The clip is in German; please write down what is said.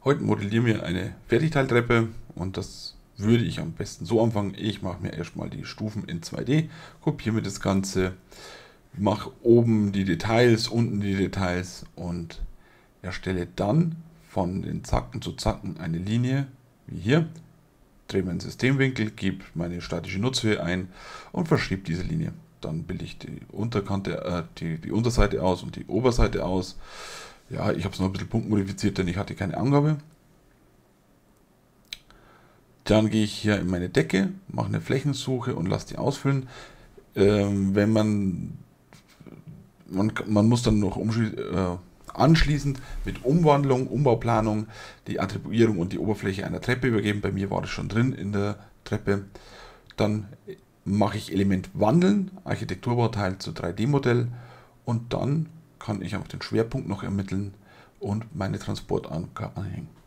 Heute modellieren wir eine Fertigteiltreppe und das würde ich am besten so anfangen. Ich mache mir erstmal die Stufen in 2D, kopiere mir das Ganze, mache oben die Details, unten die Details und erstelle dann von den Zacken zu Zacken eine Linie, wie hier. Drehe meinen Systemwinkel, gebe meine statische Nutzhöhe ein und verschiebe diese Linie. Dann bilde ich die Unterkante, die Unterseite aus und die Oberseite aus. Ja, ich habe es noch ein bisschen punktmodifiziert, denn ich hatte keine Angabe. Dann gehe ich hier in meine Decke, mache eine Flächensuche und lasse die ausfüllen. Wenn man muss dann noch anschließend mit Umwandlung, Umbauplanung die Attribuierung und die Oberfläche einer Treppe übergeben. Bei mir war das schon drin in der Treppe. Dann mache ich Element wandeln, Architekturbauteil zu 3D-Modell und dann kann ich auch den Schwerpunkt noch ermitteln und meine Transportanker anhängen.